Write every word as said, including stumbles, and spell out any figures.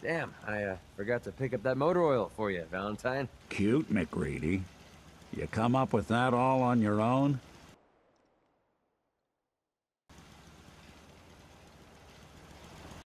Damn, I uh, forgot to pick up that motor oil for you, Valentine. Cute, McReady. You come up with that all on your own?